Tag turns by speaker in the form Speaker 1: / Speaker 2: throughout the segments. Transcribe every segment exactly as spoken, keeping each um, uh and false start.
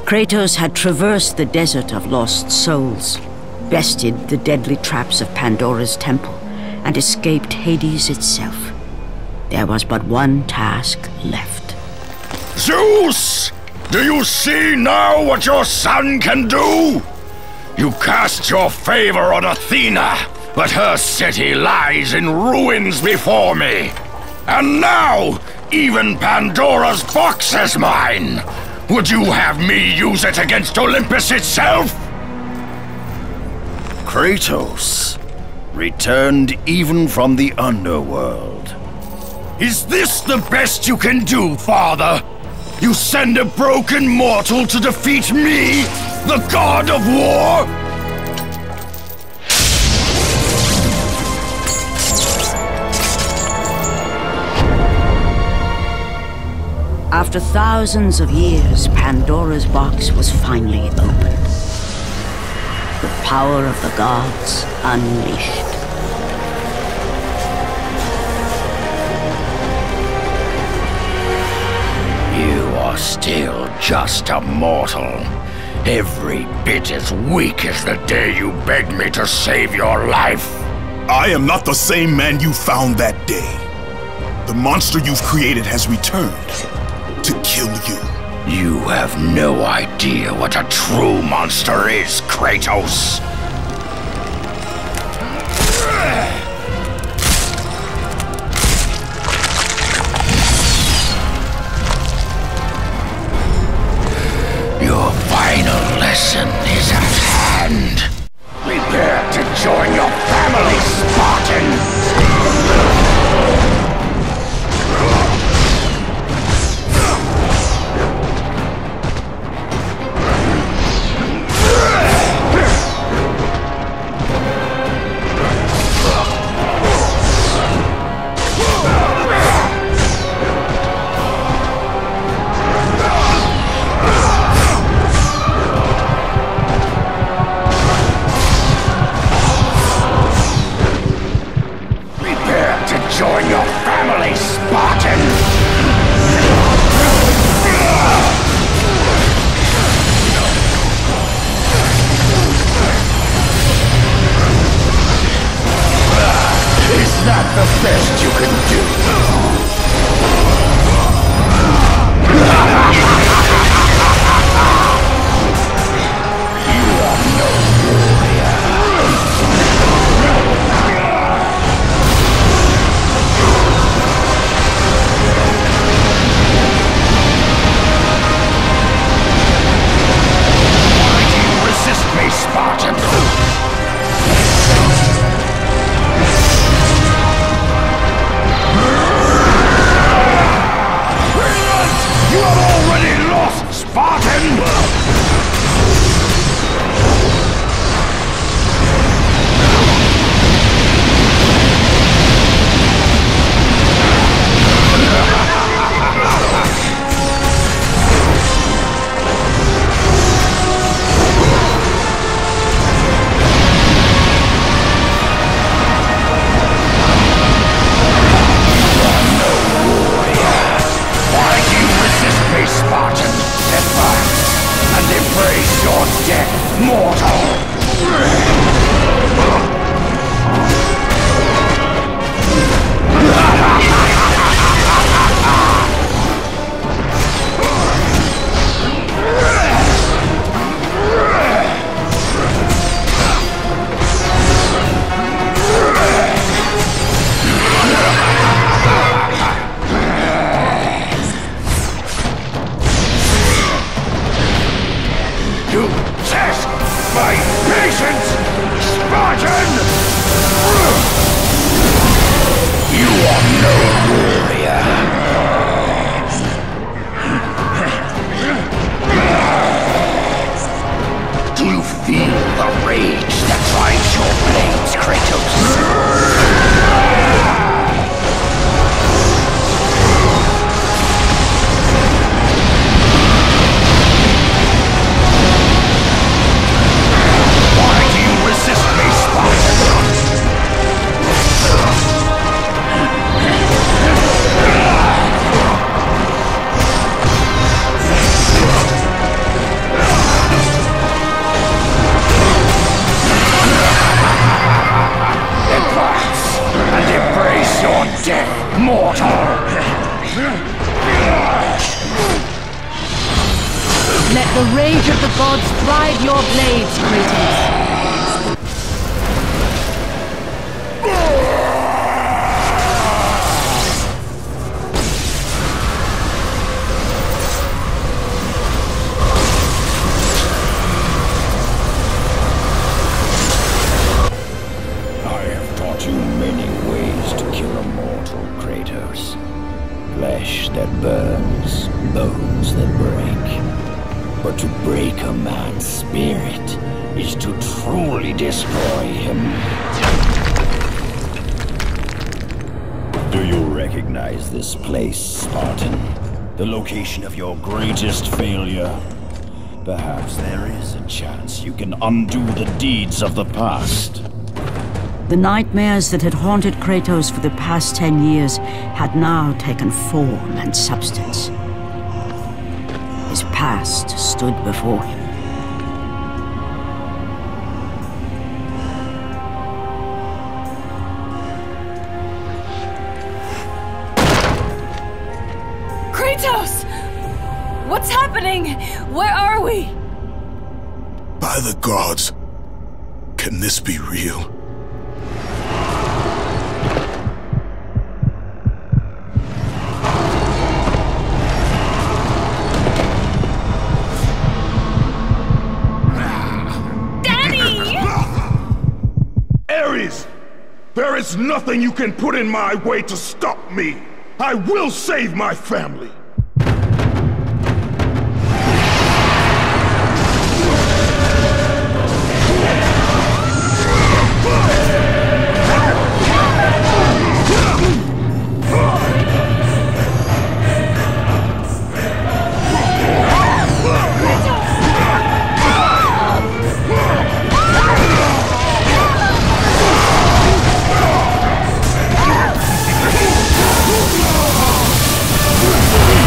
Speaker 1: Kratos had traversed the desert of lost souls, bested the deadly traps of Pandora's temple, and escaped Hades itself. There was but one task left.
Speaker 2: Zeus! Do you see now what your son can do? You cast your favor on Athena, but her city lies in ruins before me. And now, even Pandora's box is mine! Would you have me use it against Olympus itself?
Speaker 3: Kratos returned even from the underworld.
Speaker 2: Is this the best you can do, Father? You send a broken mortal to defeat me, the god of war?
Speaker 1: After thousands of years, Pandora's box was finally opened. The power of the gods unleashed.
Speaker 2: You are still just a mortal. Every bit as weak as the day you begged me to save your life.
Speaker 4: I am not the same man you found that day. The monster you've created has returned to kill you.
Speaker 2: You have no idea what a true monster is, Kratos. Your final lesson is at hand. Prepare to join your family, Spartan! Join your family, Spartan! Is that the best you can do? You are no warrior. Resist me, Spartan!
Speaker 5: gods drive your blades, Kratos.
Speaker 3: I have taught you many ways to kill a mortal, Kratos. Flesh that burns, bones that break. But to break a man's spirit is to truly destroy him. Do you recognize this place, Spartan? The location of your greatest failure? Perhaps there is a chance you can undo the deeds of the past.
Speaker 1: The nightmares that had haunted Kratos for the past ten years had now taken form and substance. His past stood before him.
Speaker 5: Kratos! What's happening? Where are we?
Speaker 4: By the gods, can this be real?
Speaker 6: Ares! There is nothing you can put in my way to stop me! I will save my family!
Speaker 5: Kratos!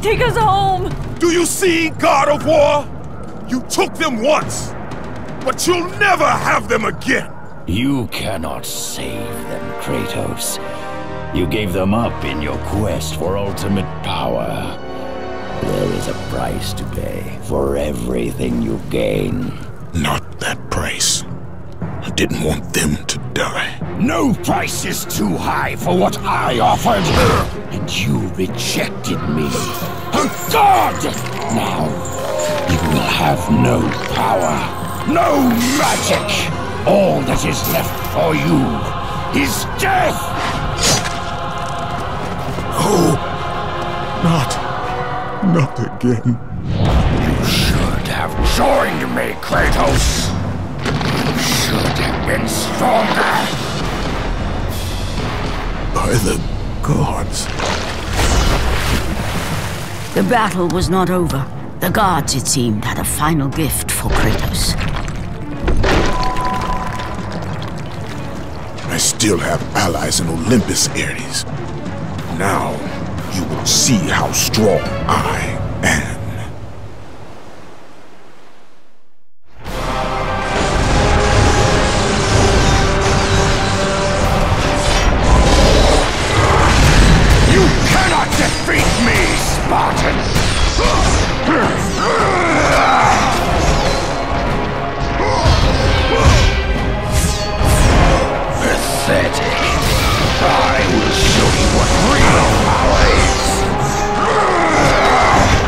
Speaker 5: take us home!
Speaker 6: Do you see, God of War? You took them once, but you'll never have them again!
Speaker 3: You cannot save them, Kratos. You gave them up in your quest for ultimate power. There is a price to pay for everything you gain.
Speaker 4: Not that price. I didn't want them to die.
Speaker 2: No price is too high for what I offered, and you rejected me. A god! Now, you will have no power, no magic. All that is left for you is death!
Speaker 4: Oh, not, not again.
Speaker 2: You should have joined me, Kratos. You should have been stronger.
Speaker 4: By the gods.
Speaker 1: The battle was not over. The gods, it seemed, had a final gift for Kratos.
Speaker 4: I still have allies in Olympus, Ares. Now, you will see how strong I am.
Speaker 2: You cannot defeat me, Spartans! Pathetic. I will show you what real power is.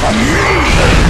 Speaker 2: from me!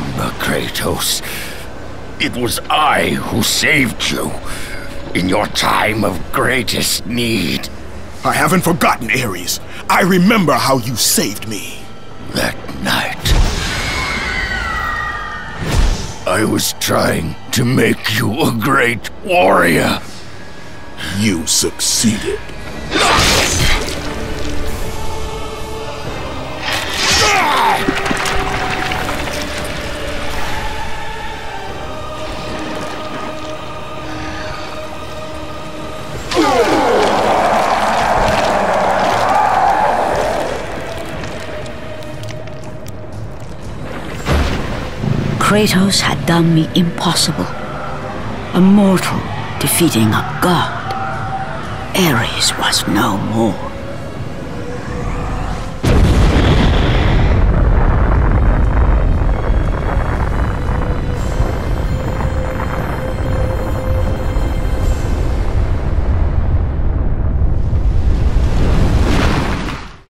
Speaker 2: remember, Kratos. It was I who saved you in your time of greatest need.
Speaker 4: I haven't forgotten, Ares. I remember how you saved me.
Speaker 2: That night, I was trying to make you a great warrior.
Speaker 4: You succeeded.
Speaker 1: Kratos had done the impossible. A mortal defeating a god. Ares was no more.